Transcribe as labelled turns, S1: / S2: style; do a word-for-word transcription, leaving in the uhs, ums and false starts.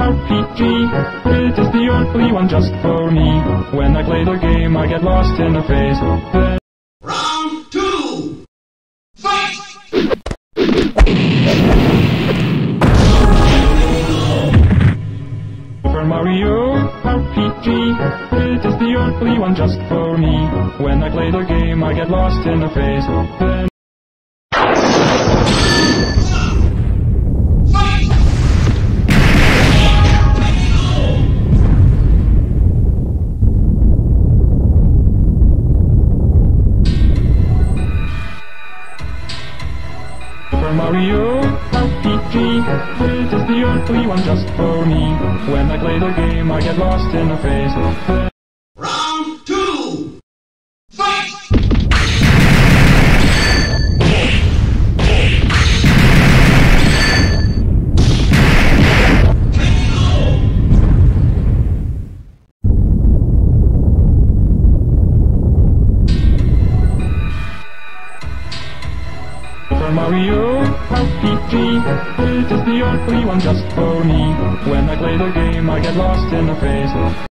S1: R P G. It is the only one just for me. When I play the game, I get lost in a phase. Then
S2: Round two! Fight!
S1: Super Mario R P G. It is the only one just for me. When I play the game, I get lost in a phase. Then Super Mario R P G. It is the only one just for me. When I play the game, I get lost in a phase. Then
S2: Round two! Fight!
S1: Super Mario R P G. It is the only one just for me. When I play the game, I get lost in a phase.